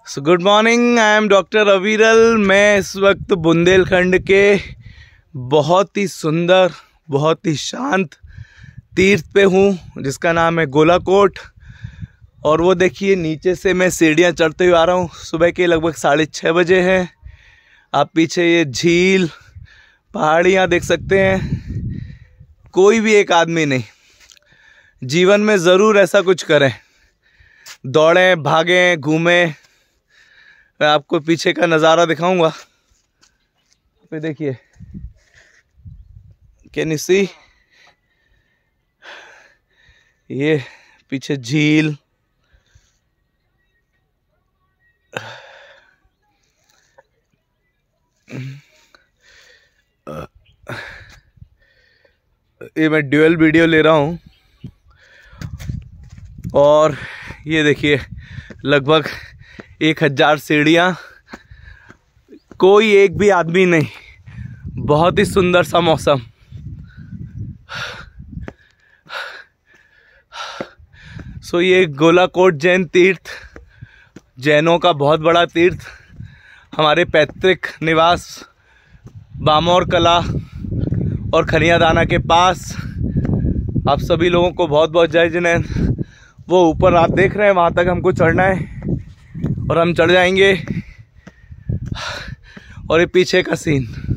Good morning, I am doctor Aviral. मैं इस वक्त बुंदेलखंड के बहुत ही सुंदर, बहुत ही शांत तीर्थ पे हूँ जिसका नाम है गोलाकोट। और वो देखिए नीचे से मैं सीढ़ियाँ चढ़ते हुए आ रहा हूँ। सुबह के लगभग 6:30 बजे हैं। आप पीछे ये झील, पहाड़ियाँ देख सकते हैं। कोई भी एक आदमी नहीं, जीवन में ज़रूर ऐसा कुछ करें, दौड़ें, भागें, घूमें। मैं आपको पीछे का नज़ारा दिखाऊंगा। पे देखिए, कैन यू सी, ये पीछे झील, ये मैं ड्यूअल वीडियो ले रहा हूँ। और ये देखिए लगभग 1000 सीढ़ियाँ, कोई एक भी आदमी नहीं। बहुत ही सुंदर सा मौसम। सो ये गोलाकोट जैन तीर्थ, जैनों का बहुत बड़ा तीर्थ, हमारे पैतृक निवास बामौर कला और खनियादाना के पास। आप सभी लोगों को बहुत बहुत जय जिनेंद्र। वो ऊपर आप देख रहे हैं, वहाँ तक हमको चढ़ना है और हम चढ़ जाएंगे। और ये पीछे का सीन।